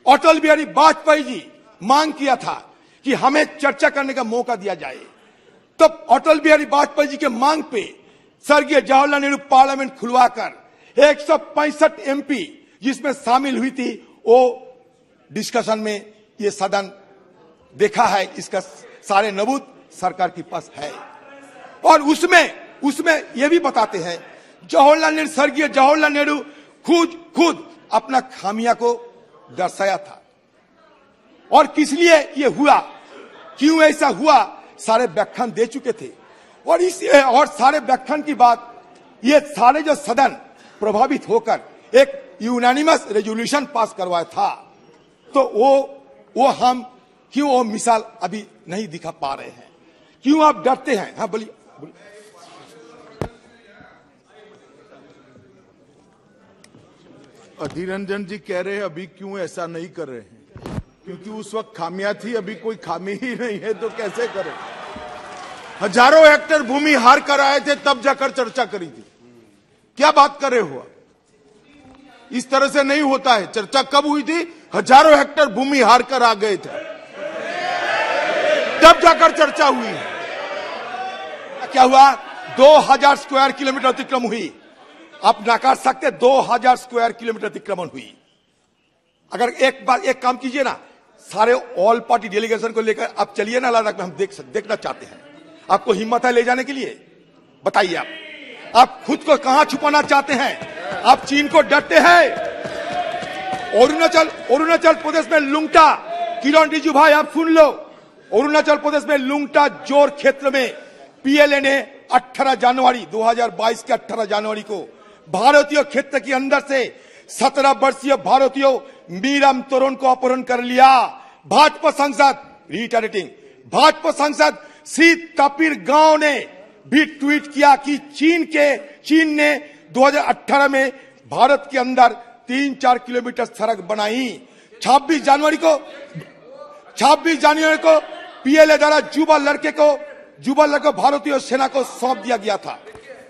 अटल बिहारी वाजपेयी जी मांग किया था कि हमें चर्चा करने का मौका दिया जाए, तब अटल बिहारी वाजपेयी जी के मांग पे स्वर्गीय जवाहरलाल नेहरू पार्लियामेंट खुलवाकर 165 एमपी जिसमें शामिल हुई थी, वो डिस्कशन में ये सदन देखा है, इसका सारे नबूत सरकार के पास है। और उसमें ये भी बताते हैं स्वर्गीय जवाहरलाल नेहरू खुद अपना खामिया को दर्शाया था, और किस लिए ये हुआ, क्यों ऐसा हुआ, सारे व्याख्यान दे चुके थे। और सारे व्याख्यान की बात, ये सारे जो सदन प्रभावित होकर एक यूनानिमस रेजोल्यूशन पास करवाया था, तो वो हम क्यों वो मिसाल अभी नहीं दिखा पा रहे हैं, क्यों आप डरते हैं? हाँ बोलिए। अधीर रंजन जी कह रहे हैं अभी क्यों ऐसा नहीं कर रहे हैं, क्योंकि उस वक्त खामियां थी, अभी कोई खामी ही नहीं है तो कैसे करें। हजारों हेक्टेयर भूमि हार कर आए थे, तब जाकर चर्चा करी थी। क्या बात कर रहे हो? इस तरह से नहीं होता है। चर्चा कब हुई थी? हजारों हेक्टेयर भूमि हार कर आ गए थे, तब जाकर चर्चा हुई है। क्या हुआ? 2000 स्क्वायर किलोमीटर अतिक्रमण हुई। आप नकार सकते, 2000 स्क्वायर किलोमीटर अतिक्रमण हुई। अगर एक काम कीजिए ना, सारे ऑल पार्टी डेलीगेशन को लेकर आप चलिए ना लद्दाख में, हम देखना चाहते हैं। आपको हिम्मत है ले जाने के लिए? बताइए आप खुद को कहां छुपाना चाहते हैं? आप चीन को डरते हैं? अरुणाचल प्रदेश में लुंगटा, किरण रिजिजू भाई आप सुन लो, अरुणाचल प्रदेश में लुंगटा जोर क्षेत्र में पीएलए ने 18 जनवरी 2022 के 18 जनवरी को भारतीय क्षेत्र के अंदर से 17 वर्षीय भारतीय मीराम तोरण को अपहरण कर लिया। भाजपा सांसद श्री तपीर गांव ने भी ट्वीट किया कि चीन ने 2018 में भारत के अंदर 3-4 किलोमीटर सड़क बनाई। 26 जनवरी को पीएलए द्वारा युवा लड़के को भारतीय सेना को सौंप दिया गया था।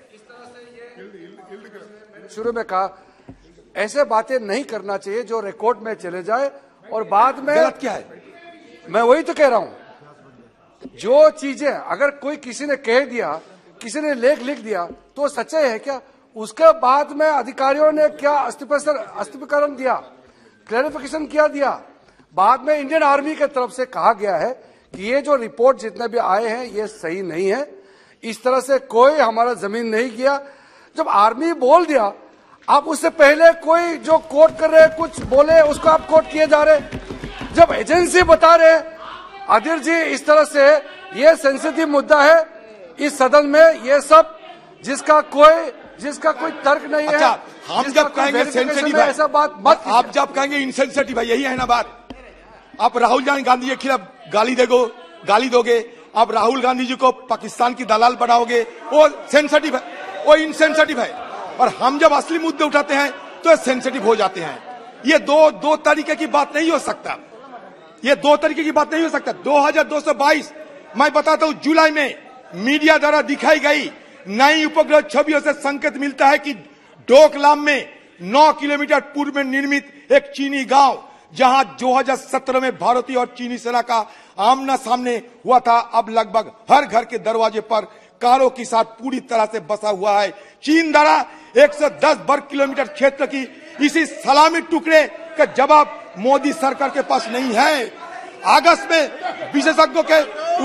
शुरू में कहा ऐसे बातें नहीं करना चाहिए जो रिकॉर्ड में चले जाए और बाद में गलत क्या है? मैं वही तो कह रहा हूं, जो चीजें अगर कोई किसी ने कह दिया, किसी ने लेख लिख दिया तो सच्चाई है क्या? उसके बाद में अधिकारियों ने क्या स्पष्टीकरण दिया, क्लैरिफिकेशन क्या दिया? बाद में इंडियन आर्मी की तरफ से कहा गया है कि ये जो रिपोर्ट जितने भी आए हैं ये सही नहीं है, इस तरह से कोई हमारा जमीन नहीं किया। जब आर्मी बोल दिया, आप उससे पहले कोई जो कोट कर रहे कुछ बोले उसको आप कोट किए जा रहे। जब एजेंसी बता रहे, अधीर जी इस तरह से ये सेंसिटिव मुद्दा है इस सदन में, ये सब जिसका कोई तर्क नहीं है। हम जब कहेंगे सेंसिटिव है, ऐसा बात मत, आप जब कहेंगे इनसेंसिटिव है, यही है ना बात। आप राहुल गांधी के खिलाफ गाली दोगे, आप राहुल गांधी जी को पाकिस्तान की दलाल बनाओगे, वो सेंसिटिव है, वो इनसेंसिटिव है। और हम जब असली मुद्दे उठाते हैं तो सेंसिटिव हो जाते हैं। ये दो तरीके की बात नहीं हो सकता, ये 2 तरीके की बात नहीं हो सकता। 2222 मैं बताता हूं, जुलाई में मीडिया द्वारा दिखाई गई नई उपग्रह छवियों से संकेत मिलता है कि डोकलाम में 9 किलोमीटर पूर्व में निर्मित एक चीनी गांव, जहां 2017 में भारतीय और चीनी सेना का आमना सामने हुआ था, अब लगभग हर घर के दरवाजे पर कारों के साथ पूरी तरह से बसा हुआ है। चीन द्वारा 110 वर्ग किलोमीटर क्षेत्र की इसी सलामी टुकड़े का जवाब मोदी सरकार के पास नहीं है। अगस्त में विशेषज्ञों के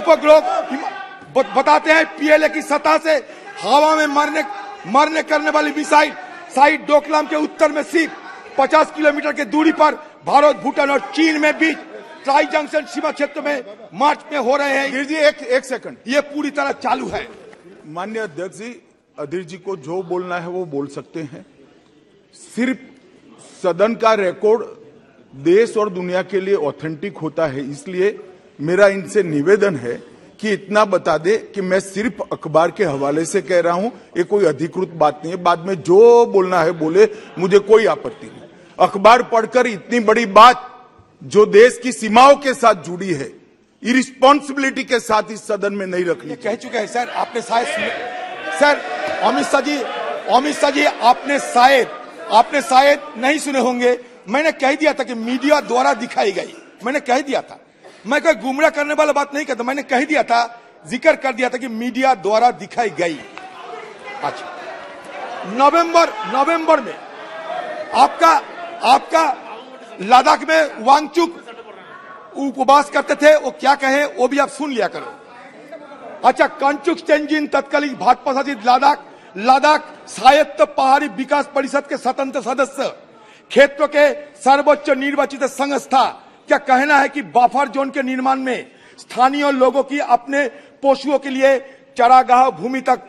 उपग्रह बताते हैं पीएलए की सतह से हवा में मरने करने वाली मिसाइल साइट डोकलाम के उत्तर में सिर्फ 50 किलोमीटर की दूरी पर भारत, भूटान और चीन में बीच ट्राई जंक्शन सीमा क्षेत्र में मार्च में हो रहे हैं। जी एक सेकंड, ये पूरी तरह चालू है। माननीय अध्यक्ष जी, अधीर जी को जो बोलना है वो बोल सकते हैं। सिर्फ सदन का रिकॉर्ड देश और दुनिया के लिए ऑथेंटिक होता है, इसलिए मेरा इनसे निवेदन है कि इतना बता दे कि मैं सिर्फ अखबार के हवाले से कह रहा हूं, ये कोई अधिकृत बात नहीं है। बाद में जो बोलना है बोले, मुझे कोई आपत्ति नहीं। अखबार पढ़कर इतनी बड़ी बात जो देश की सीमाओं के साथ जुड़ी है, इरिस्पॉन्सिबिलिटी के साथ इस सदन में नहीं रखनी। कह चुके हैं सर, आपने सर अमित शाह जी आपने शायद नहीं सुने होंगे। मैंने कह दिया था कि मीडिया द्वारा दिखाई गई, मैंने कह दिया था, मैं कोई गुमराह करने वाला बात नहीं करता, मैंने कह दिया था, जिक्र कर दिया था कि मीडिया द्वारा दिखाई गई। अच्छा, नवंबर में आपका लद्दाख में वांगचुक उपवास करते थे, वो क्या कहे वो भी आप सुन लिया करो। अच्छा, कंचुक तेंजिन तत्कालीन भाजपा शासित लद्दाख स्वायत्त पहाड़ी विकास परिषद के स्वतंत्र सदस्य, क्षेत्र के सर्वोच्च निर्वाचित संस्था, क्या कहना है कि बफर जोन के निर्माण में स्थानीय लोगों की अपने पशुओं के लिए चरागाह भूमि तक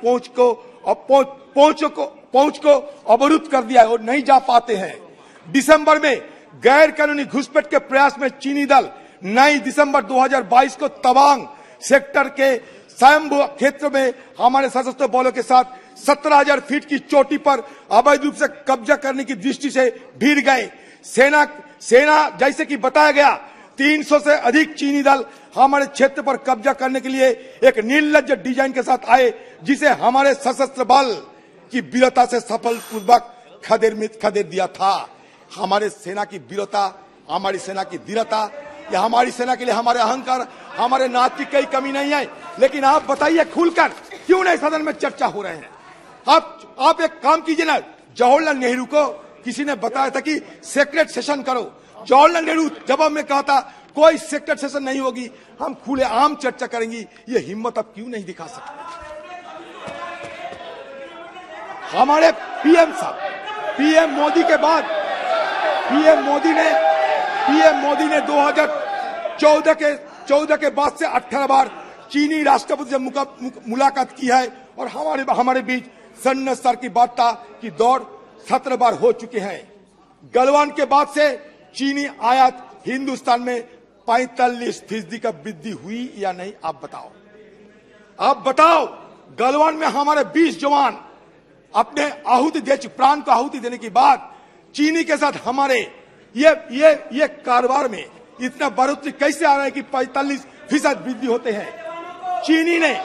पहुंच को अवरुद्ध कर दिया है और नहीं जा पाते हैं। दिसंबर में गैर कानूनी घुसपैठ के प्रयास में चीनी दल 9 दिसंबर 2022 को तवांग सेक्टर के स्वयंभू क्षेत्र में हमारे सशस्त्र बलों के साथ 17,000 फीट की चोटी पर अवैध रूप से कब्जा करने की दृष्टि से भिड़ गए। सेना जैसे कि बताया गया, 300 से अधिक चीनी दल हमारे क्षेत्र पर कब्जा करने के लिए एक निर्लज्ज डिजाइन के साथ आए, जिसे हमारे सशस्त्र बल की वीरता से सफलपूर्वक खदेड़ दिया था। हमारे सेना की वीरता, हमारी सेना की धीरता, या हमारी सेना के लिए हमारे अहंकार, हमारे नाच की कोई कमी नहीं है। लेकिन आप बताइए खुलकर, क्यों नहीं सदन में चर्चा हो रहे हैं? आप एक काम कीजिए ना, जवाहरलाल नेहरू को किसी ने बताया था कि सेक्रेट सेशन करो, जवाहरलाल नेहरू जवाब में कहा था कोई सेक्रेट सेशन नहीं होगी, हम खुले आम चर्चा करेंगी। ये हिम्मत आप क्यों नहीं दिखा सकते? हमारे पीएम साहब, पीएम मोदी के बाद पीएम मोदी ने 2014 के बाद से 18 बार चीनी राष्ट्रपति से मुलाकात की है और हमारे बीच सन्न स्तर की वार्ता की दौर 17 बार हो चुके हैं। गलवान के बाद से चीनी आयात हिंदुस्तान में 45% का वृद्धि हुई या नहीं? आप बताओ। गलवान में हमारे 20 जवान अपने प्राण को आहुति देने के बाद चीनी के साथ हमारे ये कारोबार में इतना बढ़ोतरी कैसे आ रहा है कि 45% वृद्धि होते हैं? चीनी ने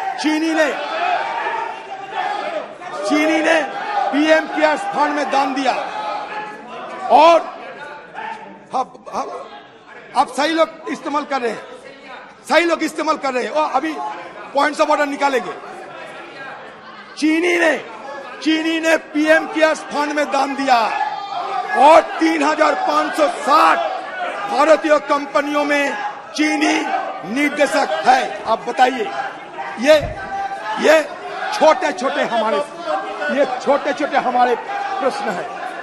पीएम केयर्स फंड में दान दिया और अब सही लोग इस्तेमाल कर रहे हैं, और अभी पॉइंट्स ऑफ ऑर्डर निकालेंगे। चीनी ने पीएम केयर्स फंड में दान दिया और 3,560 भारतीय कंपनियों में चीनी निर्देशक है। आप बताइए, ये छोटे छोटे हमारे प्रश्न हैं।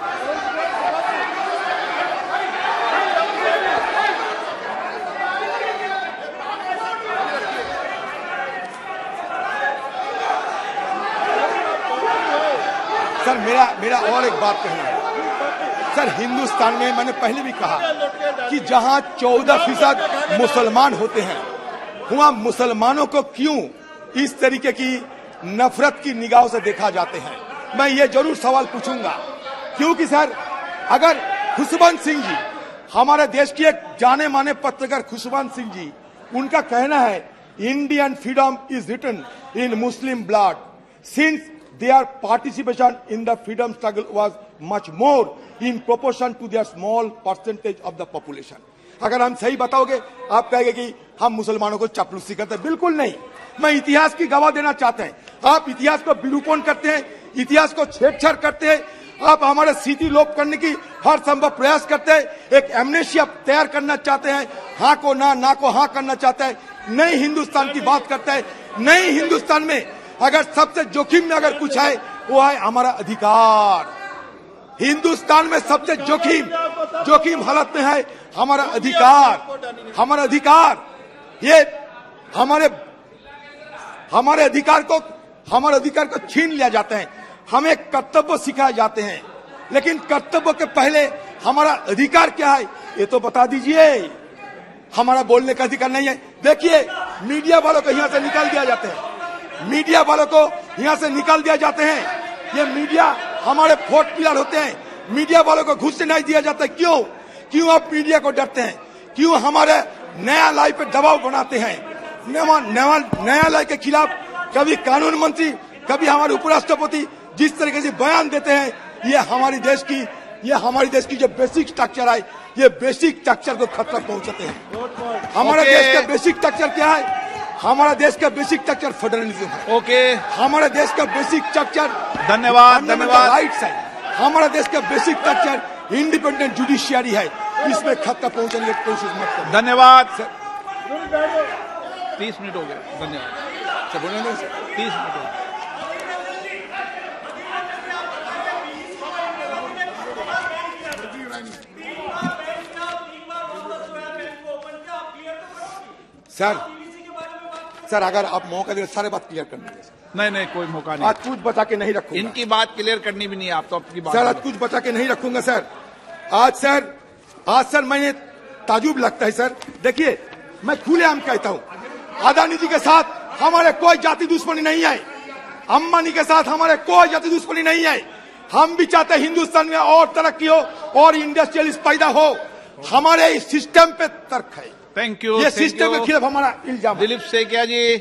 सर, मेरा और एक बात कहना है सर। हिंदुस्तान में मैंने पहले भी कहा कि जहां 14% मुसलमान होते हैं, वहां मुसलमानों को क्यों इस तरीके की नफरत की निगाहों से देखा जाते हैं? मैं ये जरूर सवाल पूछूंगा, क्योंकि सर अगर खुशवंत सिंह जी, हमारे देश की एक जाने माने पत्रकार खुशवंत सिंह जी, उनका कहना है Indian freedom is written in Muslim blood since their participation in the freedom struggle was much more in proportion to their small percentage of the population. अगर हम सही बताओगे, आप कहेंगे कि हम मुसलमानों को चापलूसी करते हैं। बिल्कुल नहीं, मैं इतिहास की गवाह देना चाहते हैं। आप इतिहास को विरूपण करते हैं, इतिहास को छेड़छाड़ करते हैं, आप हमारे स्थिति लोप करने की हर संभव प्रयास करते हैं, एक एमनेशिया तैयार करना चाहते हैं, हाँ को ना को हाँ करना चाहते हैं, नई हिंदुस्तान की बात करते हैं। नई हिंदुस्तान में अगर सबसे जोखिम में अगर कुछ है, वो है हमारा अधिकार। हिंदुस्तान में सबसे जोखिम हालत में है हमारा अधिकार। ये हमारे अधिकार को छीन लिया जाता है। हमें कर्तव्य सिखाए जाते हैं, लेकिन कर्तव्य के पहले हमारा अधिकार क्या है ये तो बता दीजिए। हमारा बोलने का अधिकार नहीं है। देखिए, मीडिया वालों को यहाँ से निकाल दिया जाते हैं, ये मीडिया हमारे फोर्थ पिलर होते हैं, मीडिया वालों को घुस नहीं दिया जाता है। क्यों आप मीडिया को डरते हैं? क्यों हमारे न्यायालय पे दबाव बनाते हैं? न्यायालय के खिलाफ कभी कानून मंत्री, कभी हमारे उपराष्ट्रपति जिस तरीके से बयान देते हैं, ये हमारे देश की ये हमारे देश की जो बेसिक स्ट्रक्चर है, ये बेसिक स्ट्रक्चर को खतरा पहुंचाते हैं। हमारे देश का बेसिक स्ट्रक्चर क्या है? हमारा देश का बेसिक स्ट्रक्चर फेडरलिज्म है। ओके, हमारा देश का बेसिक स्ट्रक्चर धन्यवाद धन्यवाद। राइट्स है। हमारा देश का बेसिक स्ट्रक्चर इंडिपेंडेंट जुडिशियरी है। इसमें खतरा पहुंचाने की कोशिश मत करो। धन्यवाद। 30 मिनट हो गए। धन्यवाद। 30 मिनट हो गए। सर अगर आप मौका दे सारे बात क्लियर करने दें। नहीं, कोई मौका नहीं। आज कुछ बचा के नहीं रखूंगा। इनकी बात क्लियर करनी भी नहीं है, आप तो अपनी बात। सर आज कुछ बचा के नहीं रखूंगा सर। आज सर मैंने ताजुब लगता है सर। देखिए, मैं खुलेआम कहता हूँ, अदानी जी के साथ हमारे कोई जाति दुश्मनी नहीं है, अंबानी के साथ हमारे कोई जाति दुश्मनी नहीं है। हम भी चाहते हिंदुस्तान में और तरक्की हो और इंडस्ट्रियलिस्ट पैदा हो। हमारे इस सिस्टम पे तर्क है। Thank you. ये सिस्टम के खिलाफ हमारा इल्जाम। दिलीप सेकिया जी,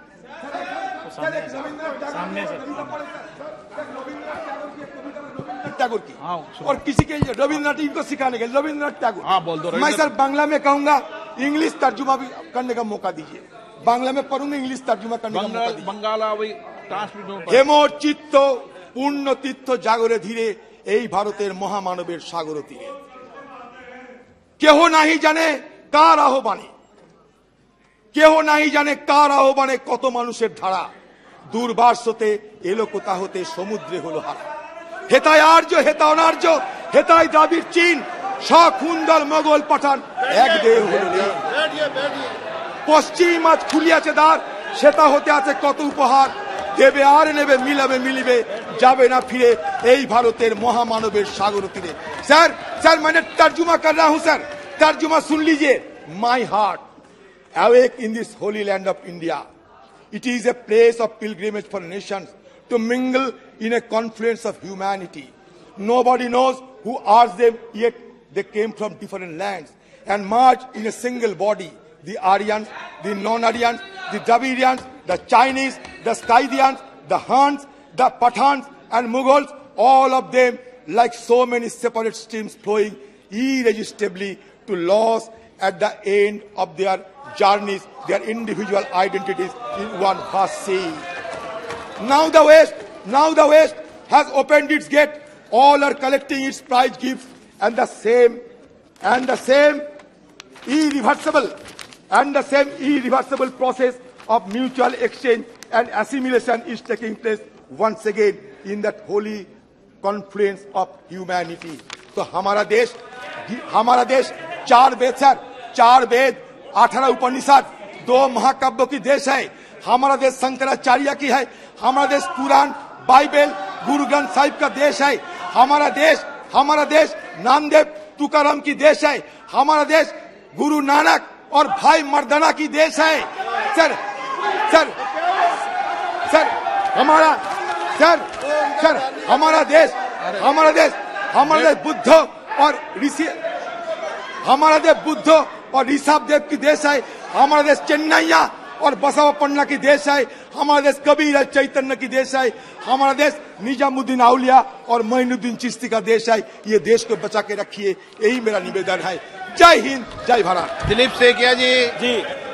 टैगोर की और किसी के रविन्द्रनाथ इनको सिखाने के रविन्द्रनाथ टैगोर। हाँ, बोल दो। मैं सर बांग्ला में कहूंगा, इंग्लिश तर्जुमा भी करने का मौका दीजिए। बांग्ला में पढ़ूंगा, इंग्लिश तर्जुमा करने का मौका दीजिए। बंगाला ट्रांसलेट। হেমোর চিত্ত পূর্ণ তীর্থ জাগরে ধীরে এই ভারতের মহামানবের সাগর তীরে। কেহ নাহি জানে কার আহ্বানে, কেহ নাহি জানে কার আহ্বানে কত মানুষের ধারা দুর্বাসতে এলো কোথা হতে সমুদ্রে হলো হারা। হেতায় আর্য, হেতা অনার্য, হেতায় দ্রাবিড় চীন, সখুন্দর মোগল পাঠান এক দেহ হলো লীন। পশ্চিম আজ খুলিয়াছে দ্বার, সেটা হতে আছে কত উপহার। দেবে আর নেবে, মিলাবে মিলিবে, যাবে না ফিরে এই ভারতের মহামানবের সাগর তীরে। सर मैंने तर्जुमा कर रहा हूं सर, तर्जुमा सुन लीजिए। My heart awake in this holy land of India. It is a place of pilgrimage for nations to mingle in a confluence of humanity. Nobody knows who asked them, yet they came from different lands and marched in a single body. The Aryans, the non-Aryans, the Dravidians, the Chinese, the Scythians, the Huns, the Pathans and Mughals, all of them like so many separate streams flowing irresistibly to loss at the end of their journeys, their individual identities in one vast sea. Now the West has opened its gate. All are collecting its prize gifts, and the same irreversible process of mutual exchange and assimilation is taking place once again in that holy confluence of humanity. तो हमारा देश 4 वेद sir, 4 वेद, 18 उपनिषद, 2 महाकाव्यों की देश है। हमारा देश शंकराचार्य की है। हमारा देश कुरान, बाइबल, गुरु ग्रंथ साहिब का देश है। हमारा देश नामदेव तुकाराम की देश है। हमारा देश गुरु नानक और भाई मर्दाना की देश है। सर हमारा देश बुद्ध और ऋषि, हमारा देश बुद्ध और ऋषभ देव की देश है। हमारा देश चेन्नैया और बसवपन्ना की देश है। हमारा देश कबीर चैतन्य की देश है। हमारा देश निजामुद्दीन औलिया और मोइनुद्दीन चिश्ती का देश है। ये देश को बचा के रखिए, यही मेरा निवेदन है। जय हिंद, जय भारत। दिलीप सेकिया जी।